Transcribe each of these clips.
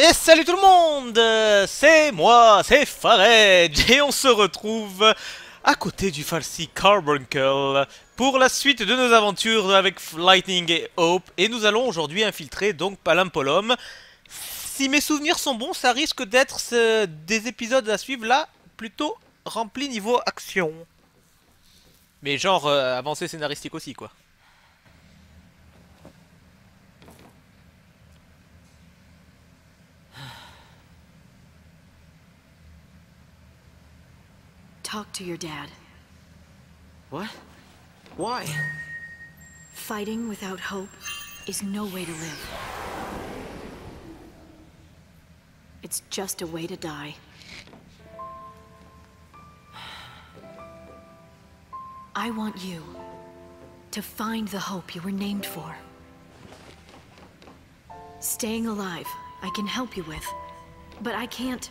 Et salut tout le monde, c'est moi, c'est Fared, et on se retrouve à côté du Falsy Carbuncle pour la suite de nos aventures avec Lightning et Hope, et nous allons aujourd'hui infiltrer donc Palampolum. Si mes souvenirs sont bons, ça risque d'être des épisodes à suivre là, plutôt remplis niveau action. Mais genre avancée scénaristique aussi quoi. Talk to your dad. What? Why? Fighting without hope is no way to live. It's just a way to die. I want you to find the hope you were named for. Staying alive, I can help you with, but I can't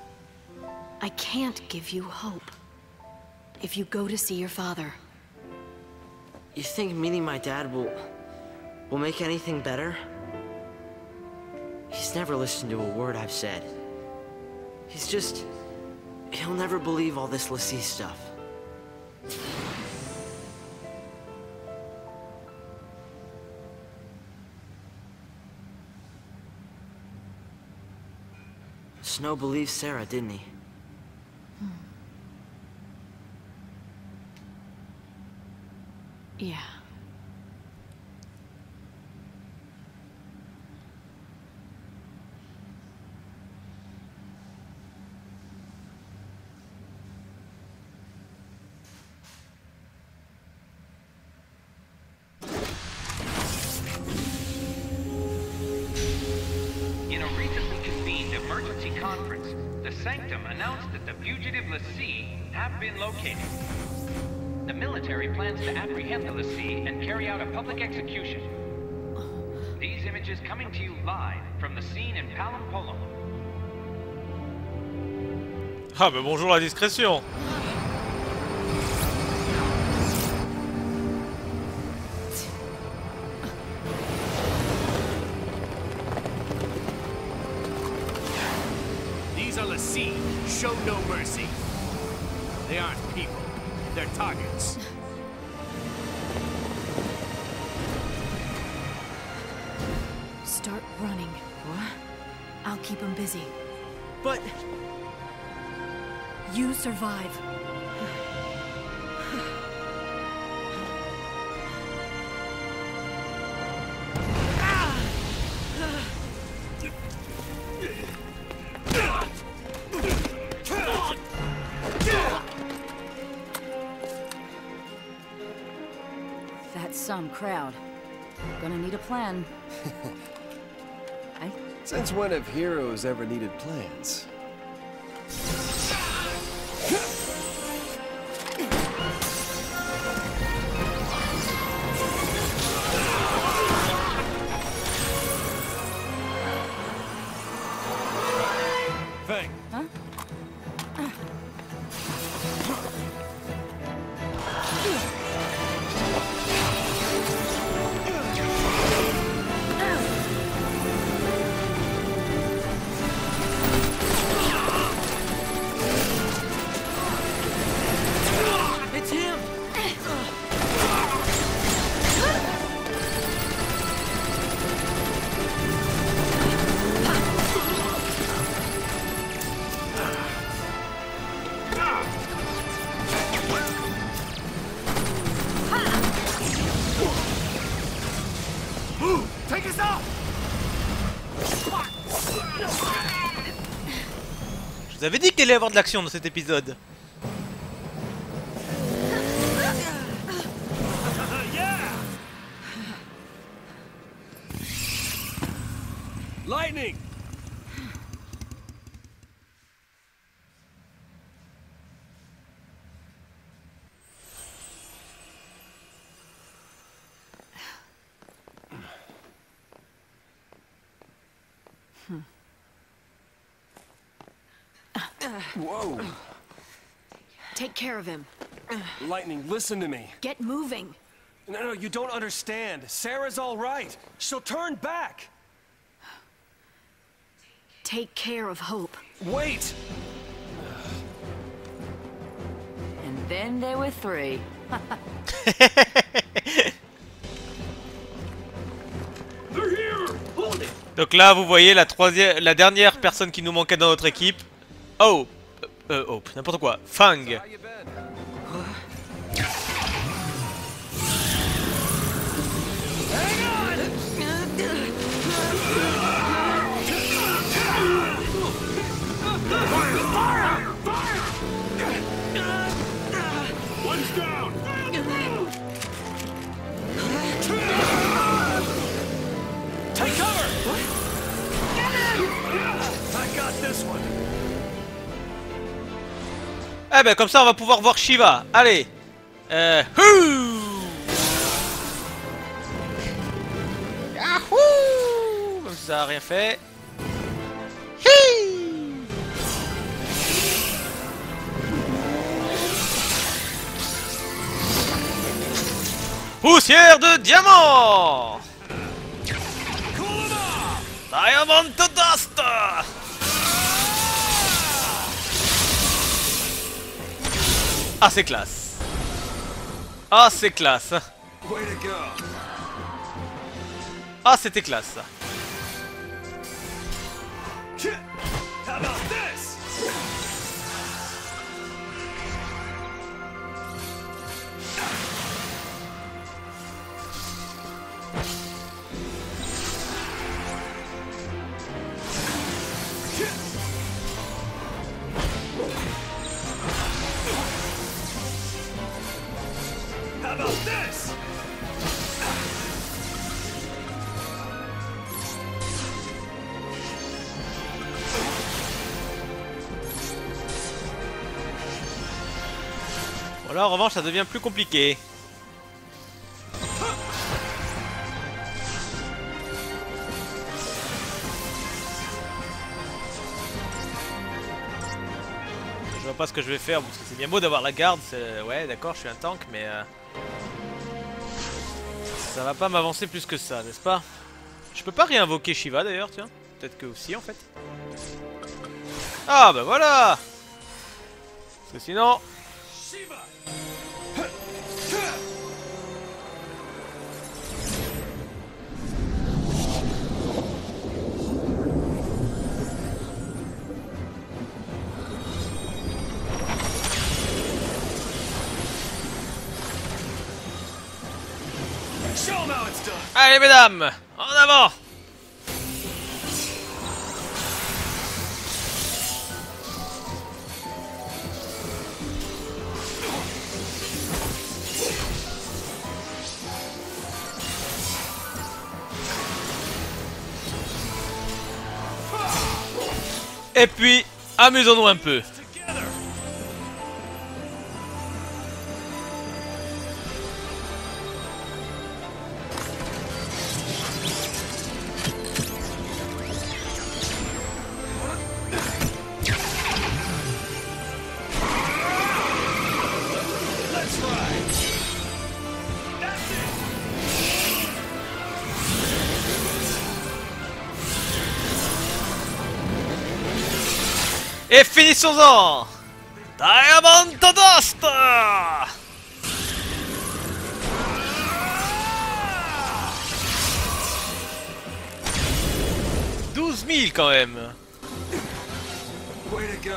give you hope. If you go to see your father. You think meeting my dad will make anything better? He's never listened to a word I've said. He'll never believe all this l'Cie stuff. Snow believed Sarah, didn't he? Yeah. In a recently convened emergency conference, the Sanctum announced that the fugitive l'Cie have been located. The military plans to apprehend the l'Cie and carry out a public execution. These images coming to you live from the scene in Palampolum. Ah bah bonjour la discrétion. These are l'Cie. Show no mercy. They aren't people. They're targets. Start running. What? I'll keep him busy. But... You survive. That's some crowd. Gonna need a plan. Since when have heroes ever needed plans? Fang. Huh? It's him! Take us out! Je vous avais dit qu'il allait y avoir de l'action dans cet épisode. Lightning! Whoa! Take care of him. Lightning, listen to me. Get moving. No, you don't understand. Sarah's all right. She'll turn back. take care of Hope. Wait! And then there were three. Donc là, vous voyez la dernière personne qui nous manquait dans notre équipe. Oh, Hope, n'importe quoi. Fang. How you been? One's down! Take cover! I got this one. Eh ben comme ça, on va pouvoir voir Shiva. Allez. Houh. Yahoo! Même si ça a rien fait. Hi. Poussière de diamant! Diamond to dust! Ah, c'est classe! Ah, c'est classe! Way to go. Ah, c'était classe! Ça. How about this? How about this? Voilà, en revanche, ça devient plus compliqué. Je vois pas ce que je vais faire, parce que c'est bien beau d'avoir la garde, ouais d'accord, je suis un tank, mais ça va pas m'avancer plus que ça, n'est-ce pas? Je peux pas réinvoquer Shiva d'ailleurs, tiens. Peut-être que aussi en fait. Ah bah voilà! Parce que sinon... Show 'em how it's done. Allez mesdames, en avant! Et puis, amusons-nous un peu. Together. Let's ride. That's it. Et finissons-en! Diamond to Dust! 12 000 quand même! Way to go.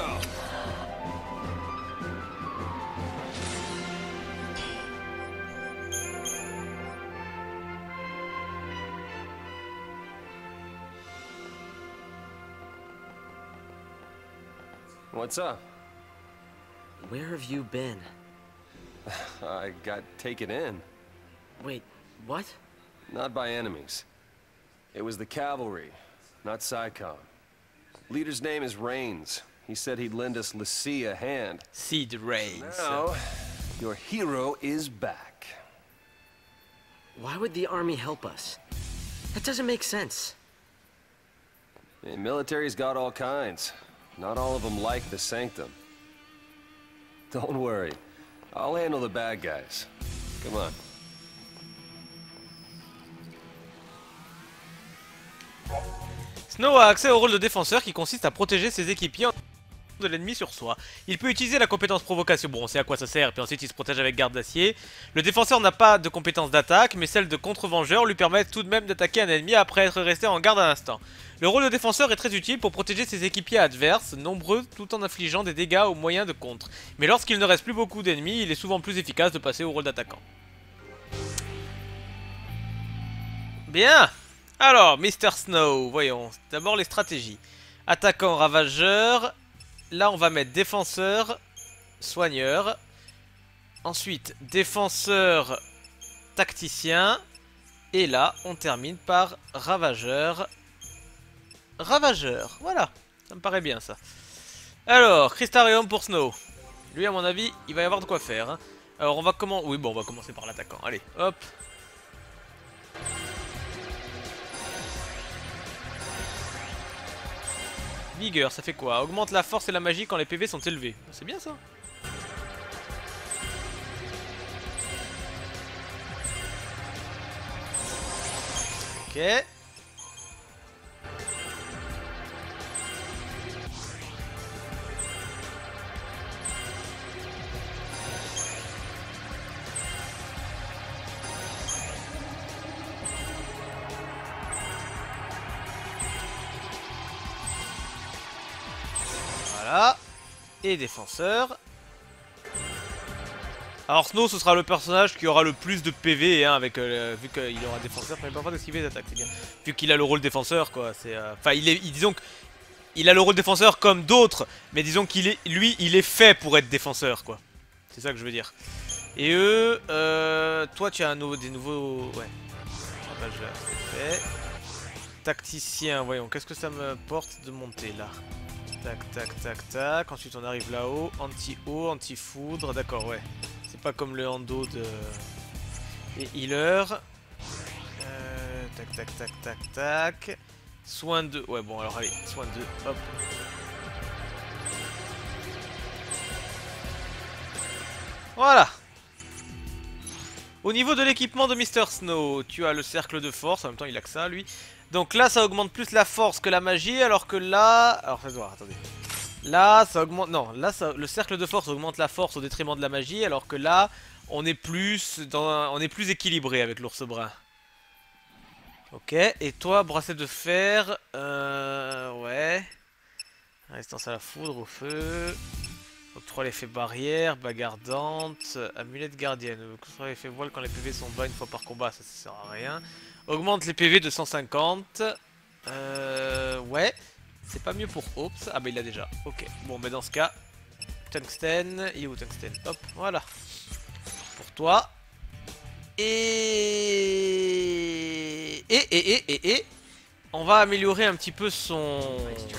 What's up? Where have you been? I got taken in. Wait, what? Not by enemies. It was the cavalry, not SciComm. Leader's name is Rains. He said he'd lend us Lassie a hand. Seed Rains. Now, your hero is back. Why would the army help us? That doesn't make sense. The military's got all kinds. Not all of them like the Sanctum. Don't worry. I'll handle the bad guys. Come on. Snow a accès au rôle de défenseur qui consiste à protéger ses équipiers de l'ennemi sur soi. Il peut utiliser la compétence provocation, bon on sait à quoi ça sert, puis ensuite il se protège avec garde d'acier. Le défenseur n'a pas de compétence d'attaque, mais celle de contre-vengeur lui permet tout de même d'attaquer un ennemi après être resté en garde un instant. Le rôle de défenseur est très utile pour protéger ses équipiers adverses, nombreux tout en infligeant des dégâts au moyen de contre. Mais lorsqu'il ne reste plus beaucoup d'ennemis, il est souvent plus efficace de passer au rôle d'attaquant. Bien. Alors, Mr. Snow, voyons, d'abord les stratégies. Attaquant, ravageur. Là, on va mettre défenseur, soigneur. Ensuite, défenseur, tacticien. Et là, on termine par ravageur. Ravageur, voilà. Ça me paraît bien, ça. Alors, Crystarium pour Snow. Lui, à mon avis, il va y avoir de quoi faire. Hein. Alors, on va commencer... Oui, bon, on va commencer par l'attaquant. Allez, hop. Vigueur, ça fait quoi? Augmente la force et la magie quand les PV sont élevés. C'est bien ça. Ok. Voilà. Et défenseur. Alors Snow, ce sera le personnage qui aura le plus de PV, hein, avec vu qu'il aura défenseur, mais pas d'esquiver les attaques, c'est bien. Vu qu'il a le rôle défenseur, quoi. C'est, enfin, disons qu'il a le rôle défenseur comme d'autres, mais disons qu'il est, lui, il est fait pour être défenseur, quoi. C'est ça que je veux dire. Et eux, toi, tu as des nouveaux, ouais. Ravageur, c'est fait. Tacticien, voyons, qu'est-ce que ça me porte de monter là? Tac, tac, tac, tac. Ensuite, on arrive là-haut. Anti-eau, anti-foudre. D'accord, ouais. C'est pas comme le endo de... Et healer. Tac, tac, tac, tac, tac. Soin 2. Ouais, bon, alors allez. Soin 2. Hop. Voilà. Au niveau de l'équipement de Mr. Snow, tu as le cercle de force. En même temps, il a que ça, lui. Donc là, ça augmente plus la force que la magie, alors que là... Alors, faites voir, attendez. Là, ça augmente... Non, là, le cercle de force augmente la force au détriment de la magie, alors que là, on est plus on est plus équilibré avec l'ours brun. Ok, et toi, bracelet de fer... Ouais... Résistance à la foudre, au feu... Octroi l'effet barrière, bagarre dente, amulette gardienne. Octroi l'effet voile quand les PV sont bas une fois par combat, ça sert à rien. Augmente les PV de 150. Ouais. C'est pas mieux pour Ops. Ah bah il l'a déjà. Ok. Bon bah dans ce cas. Tungsten. Il est où Tungsten? Hop, voilà. Pour toi. Et on va améliorer un petit peu son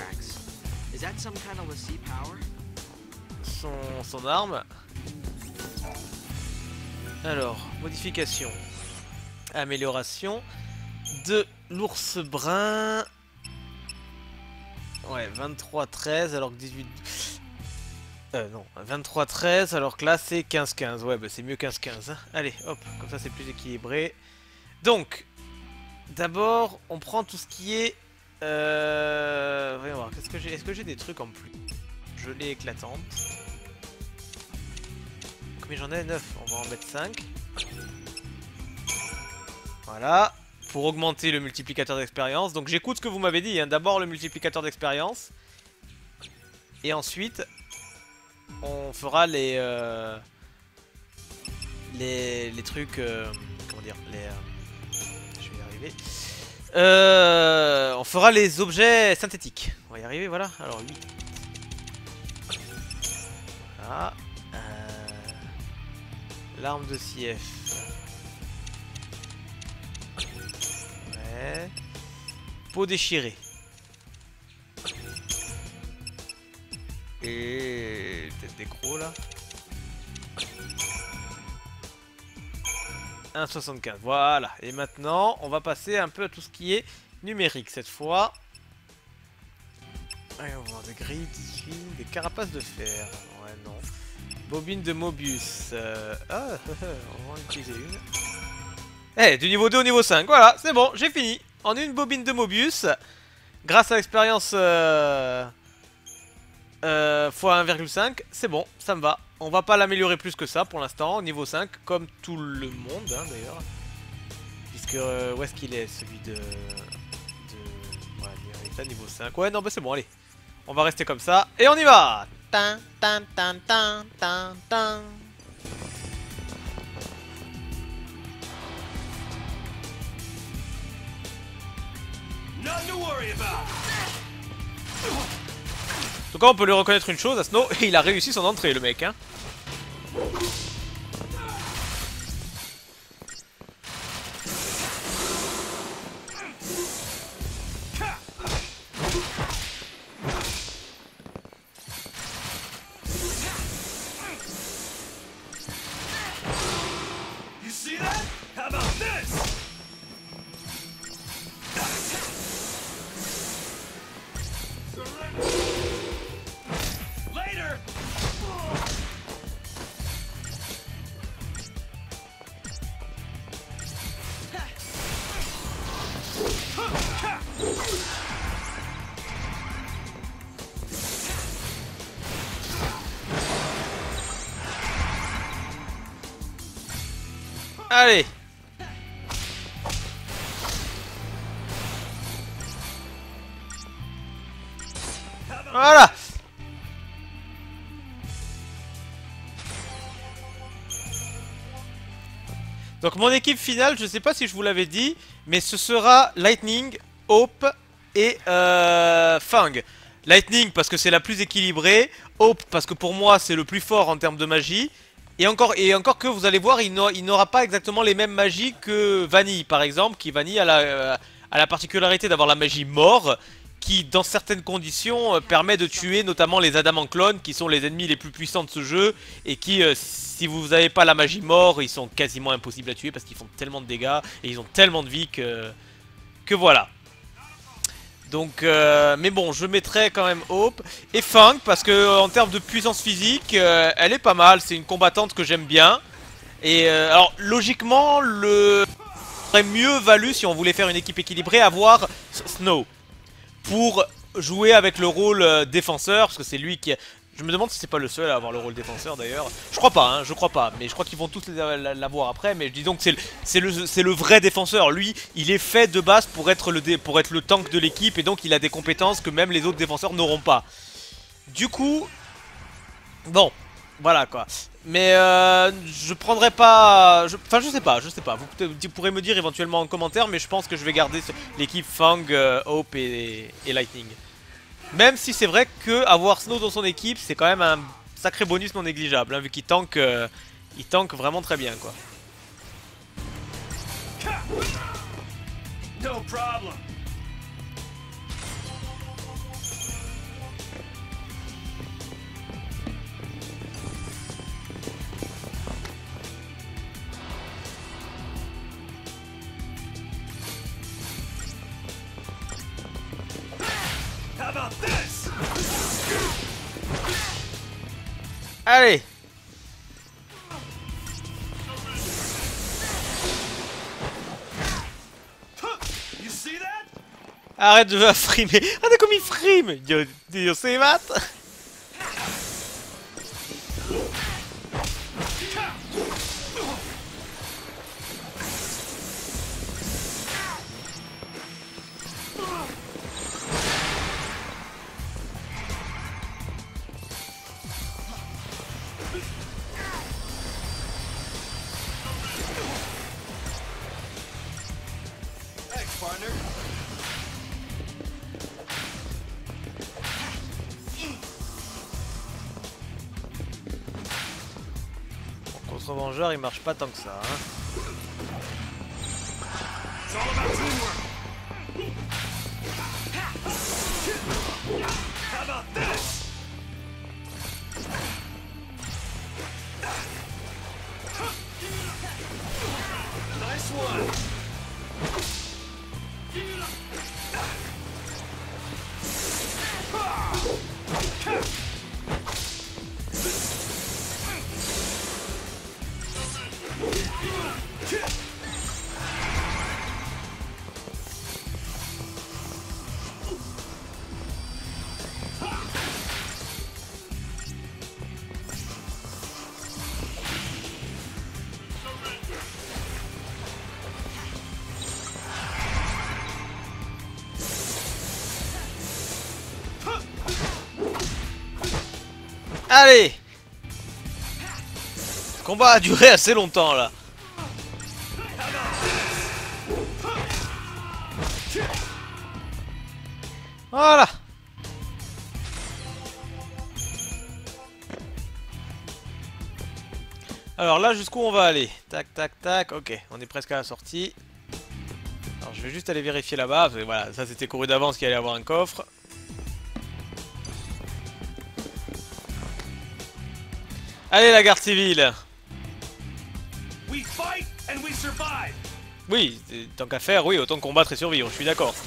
arme. Alors, modification. Amélioration de l'ours brun. Ouais, 23-13 alors que 18... non, 23-13 alors que là c'est 15-15. Ouais, bah c'est mieux 15-15. Hein. Allez, hop, comme ça c'est plus équilibré. Donc, d'abord, on prend tout ce qui est... Voyons voir, qu'est-ce que j'ai? Est-ce que j'ai des trucs en plus? Gelée éclatante. Combien j'en ai? 9. On va en mettre 5. Voilà, pour augmenter le multiplicateur d'expérience. Donc j'écoute ce que vous m'avez dit, hein. D'abord le multiplicateur d'expérience. Et ensuite, on fera les trucs... comment dire? Je vais y arriver. On fera les objets synthétiques. On va y arriver, voilà. Alors 8. Voilà. L'arme de CF. Ouais. Peau déchirée. Et peut-être des crocs là. 1,75. Voilà. Et maintenant, on va passer un peu à tout ce qui est numérique cette fois. Allez, on va voir des grilles, des carapaces de fer. Ouais, non. Bobine de Mobius. On va en utiliser une. Eh, du niveau 2 au niveau 5. Voilà, c'est bon, j'ai fini. En une bobine de Mobius, grâce à l'expérience fois 1,5, c'est bon, ça me va. On va pas l'améliorer plus que ça pour l'instant, au niveau 5, comme tout le monde hein, d'ailleurs. Puisque, où est-ce qu'il est celui de... Ouais, il est à niveau 5. Ouais, non, bah c'est bon, allez. On va rester comme ça, et on y va. Tan, tan, tan, tan, tan, tan. Nothing to worry about. En tout cas, on peut lui reconnaître une chose à Snow, il a réussi son entrée, le mec, hein. You see that? How about this? Later. Allez. Voilà. Donc mon équipe finale, je sais pas si je vous l'avais dit, mais ce sera Lightning, Hope et Fang. Lightning parce que c'est la plus équilibrée, Hope parce que pour moi c'est le plus fort en termes de magie. Et encore que vous allez voir, il n'aura pas exactement les mêmes magies que Vanille par exemple, qui Vanille a la particularité d'avoir la magie mort, qui dans certaines conditions permet de tuer notamment les Adamant clones, qui sont les ennemis les plus puissants de ce jeu, et qui si vous n'avez pas la magie mort, ils sont quasiment impossibles à tuer parce qu'ils font tellement de dégâts et ils ont tellement de vie que voilà. Donc, mais bon, je mettrai quand même Hope et Fang parce que en termes de puissance physique, elle est pas mal. C'est une combattante que j'aime bien. Et alors, logiquement, le aurait mieux valu si on voulait faire une équipe équilibrée avoir Snow pour jouer avec le rôle défenseur, parce que c'est lui qui. Je me demande si c'est pas le seul à avoir le rôle défenseur d'ailleurs. Je crois pas, hein, je crois pas. Mais je crois qu'ils vont tous l'avoir après. Mais je dis donc c'est le vrai défenseur. Lui, il est fait de base pour être le tank de l'équipe. Et donc il a des compétences que même les autres défenseurs n'auront pas. Du coup, bon, voilà quoi. Mais je prendrai pas... Enfin je sais pas. Vous pourrez me dire éventuellement en commentaire. Mais je pense que je vais garder l'équipe Fang, Hope et Lightning. Même si c'est vrai que avoir Snow dans son équipe, c'est quand même un sacré bonus non négligeable, hein, vu qu'il tank vraiment très bien, quoi. No problem. How about this? Allez. You see that? Arrête de frimer. Regardez comme il frime. You see that? Thanks, partner. Contre Vengeur, il marche pas tant que ça, hein. It's all about teamwork. How about this? Nice one. Allez! Le combat a duré assez longtemps là. Voilà. Alors là, jusqu'où on va aller? Tac, tac, tac. Ok, on est presque à la sortie. Alors je vais juste aller vérifier là-bas. Voilà, ça c'était couru d'avance qu'il allait avoir un coffre. Allez, la garde civile. Oui, tant qu'à faire, oui, autant combattre et survivre, je suis d'accord.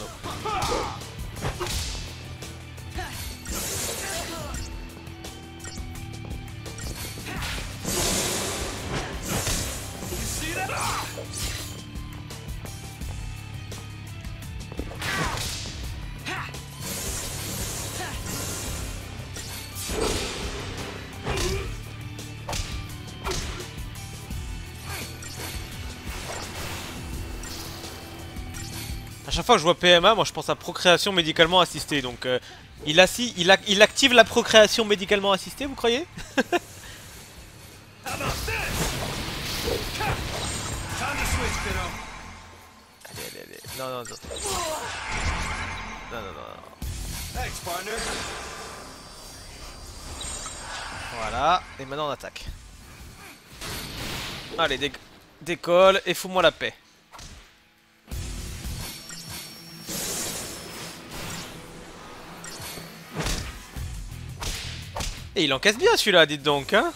A chaque fois que je vois PMA, moi je pense à procréation médicalement assistée, donc il active la procréation médicalement assistée, vous croyez? Allez, allez, allez, non, non, non. Non, non, non. Voilà, et maintenant on attaque. Allez, décolle et fous-moi la paix. Et il encaisse bien celui-là, dites donc, hein.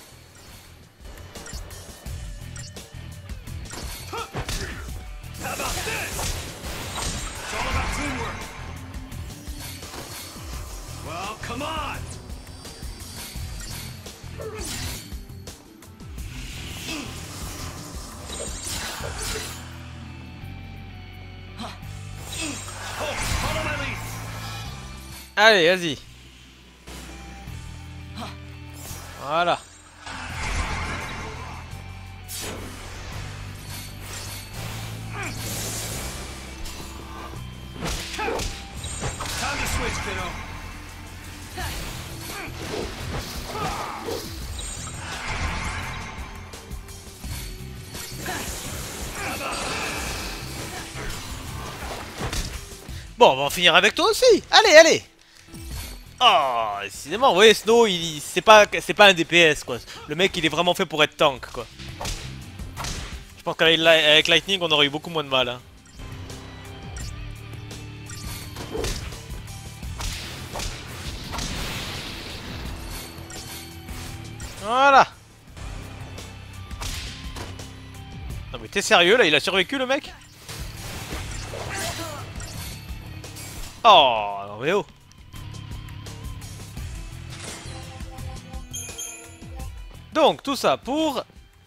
Allez, vas-y. Voilà. Bon, on va en finir avec toi aussi. Allez, allez. Oh, décidément, vous voyez, Snow, c'est pas un DPS, quoi. Le mec, il est vraiment fait pour être tank, quoi. Je pense qu'avec Lightning, on aurait eu beaucoup moins de mal, hein. Voilà. Non mais t'es sérieux, là, il a survécu, le mec? Oh, non mais oh. Donc, tout ça pour...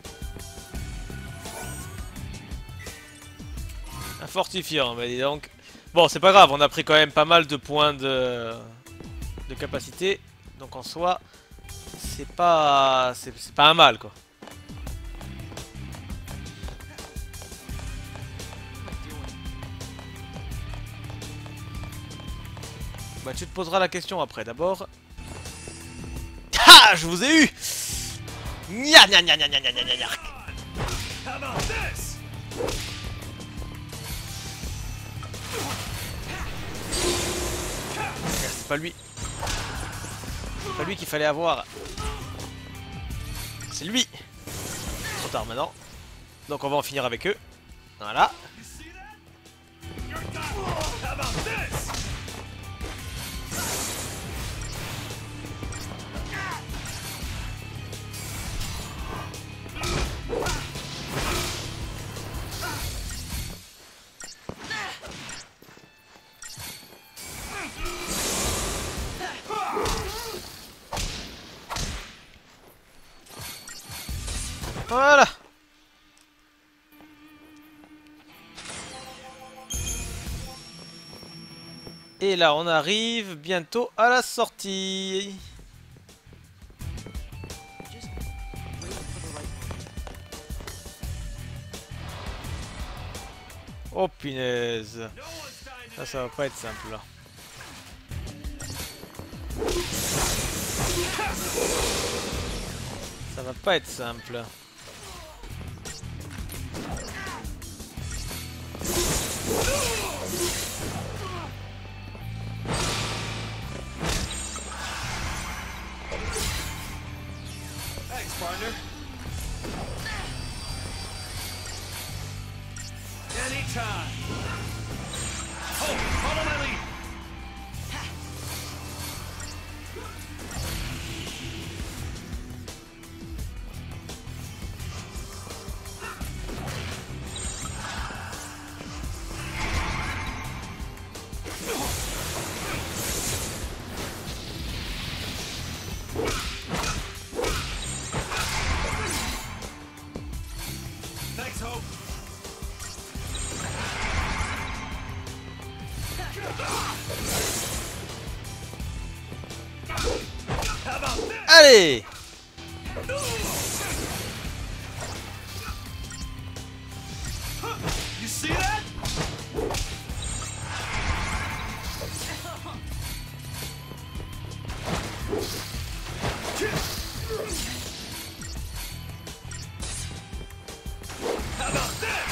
un fortifiant, mais dis donc... Bon, c'est pas grave, on a pris quand même pas mal de points de capacité. Donc en soi, c'est pas un mal, quoi. Bah, tu te poseras la question après, d'abord... Ah, je vous ai eu! Nya nya nya nya nya nya nya nya. C'est pas lui. C'est pas lui qu'il fallait avoir. C'est lui. Trop tard maintenant. Donc on va en finir avec eux. Voilà. Voilà. Et là, on arrive bientôt à la sortie. Oh punaise. Ça va pas être simple là. Ça va pas être simple. Thanks, partner. Anytime. Oh, follow my lead. Thanks, Hope. How about this? Allez! You see that? How about this?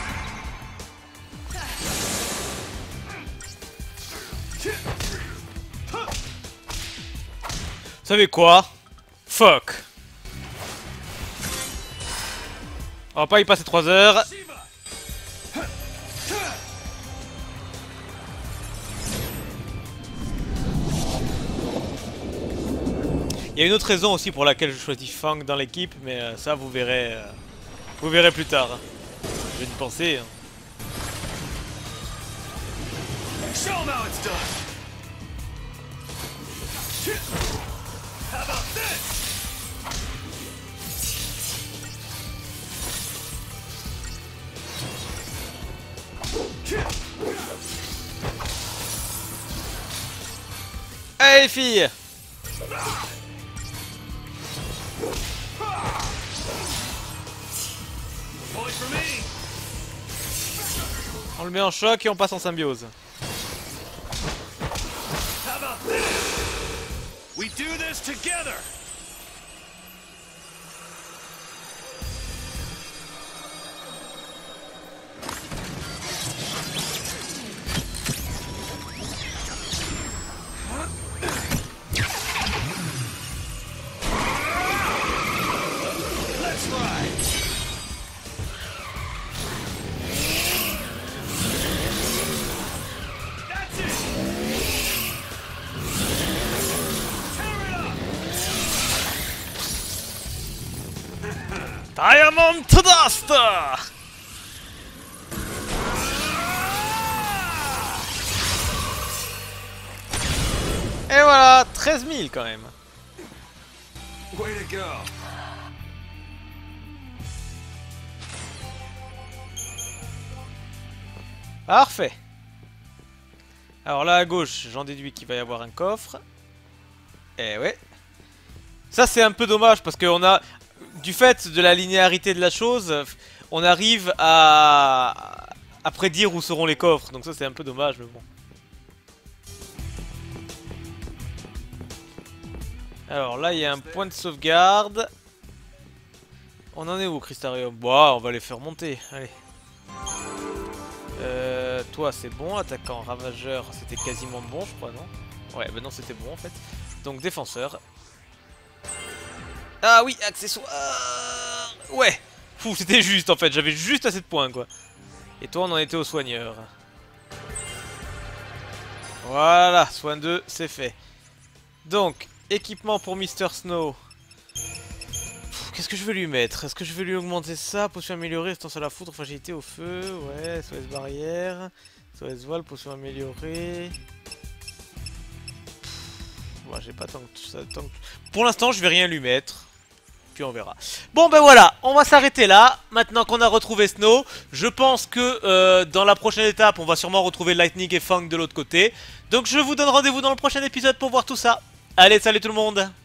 Vous savez quoi? Fuck. On va pas y passer 3 heures. Shiva. Il y a une autre raison aussi pour laquelle je choisis Fang dans l'équipe, mais ça vous verrez plus tard. J'ai une pensée. Hein. Show 'em how it's done. How about this? Allez les filles! Point for me. On le met en choc et on passe en symbiose. How about this? We do this together. Let's ride. That's it. Tear it up. Diamond to Dust! Et voilà, 13 000 quand même. Way to go. Parfait. Alors là à gauche, j'en déduis qu'il va y avoir un coffre. Eh ouais. Ça c'est un peu dommage parce qu'on a, du fait de la linéarité de la chose, on arrive à prédire où seront les coffres. Donc ça c'est un peu dommage mais bon. Alors là il y a un point de sauvegarde. On en est où Crystarium? Bon, on va les faire monter. Allez. Toi c'est bon, attaquant, ravageur c'était quasiment bon je crois non? Ouais bah non c'était bon en fait. Donc défenseur. Ah oui, accessoire. Ouais. Fou c'était juste en fait, j'avais juste assez de points quoi. Et toi on en était au soigneur. Voilà, soin 2 c'est fait. Donc, équipement pour Mr. Snow. Qu'est-ce que je vais lui mettre? Est-ce que je vais lui augmenter ça? Potion améliorée, résistance à la foudre, fragilité au feu. Ouais, SOS barrière. SOS voile, potion améliorée. Moi, j'ai pas tant que ça. Pour l'instant, je vais rien lui mettre. Puis on verra. Bon, ben voilà, on va s'arrêter là. Maintenant qu'on a retrouvé Snow, je pense que dans la prochaine étape, on va sûrement retrouver Lightning et Fang de l'autre côté. Donc, je vous donne rendez-vous dans le prochain épisode pour voir tout ça. Allez, salut tout le monde!